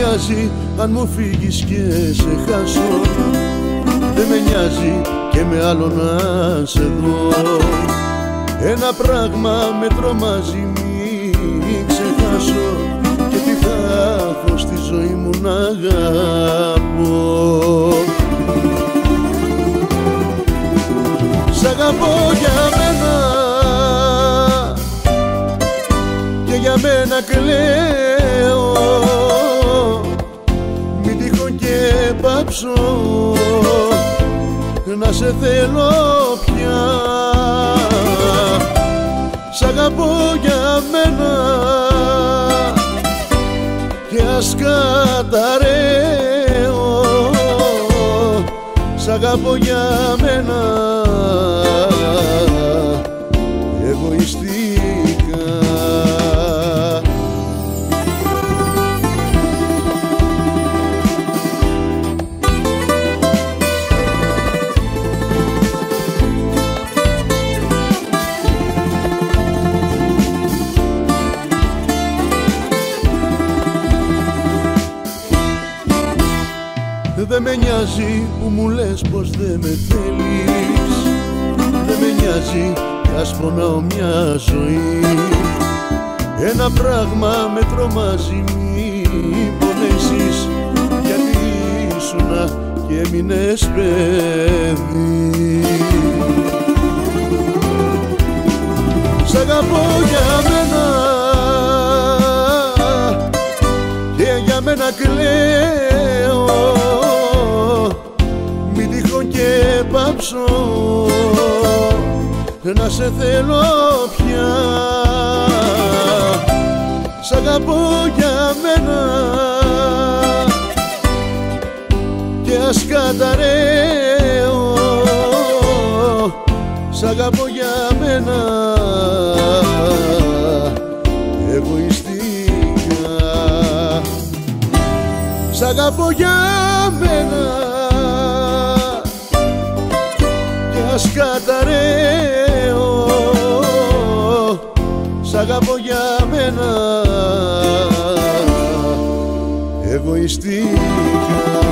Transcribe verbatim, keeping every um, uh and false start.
νοιάζει αν μου φύγεις και σε χάσω, δεν με νοιάζει και με άλλο να σε δω. Ένα πράγμα με τρομάζει, μην ξεχάσω, και τι θα έχω στη ζωή μου να αγαπώ. Σ' αγαπώ για μένα και για μένα κλαίω, μην τυχόν και πάψω να σε θέλω πια. Σ' αγαπώ για μένα και ας καταραίω, σ' αγαπώ για μένα εγωιστικά. Δεν με νοιάζει που μου λες πως δεν με θέλεις, δεν με νοιάζει κι ας πονάω μια ζωή. Ένα πράγμα με τρομάζει, μην πονέσεις, γιατί ήσουνα και έμεινες παιδί. Σ' αγαπώ για μένα και για μένα κλαίω, μην τυχόν και πάψω να σε θέλω πια. Σ' αγαπώ για μένα και ας καταραίω, σ' αγαπώ για μένα εγωιστικά. Σ' αγαπώ για μένα και ας καταραίω, σ' αγαπώ για μένα εγωιστικά.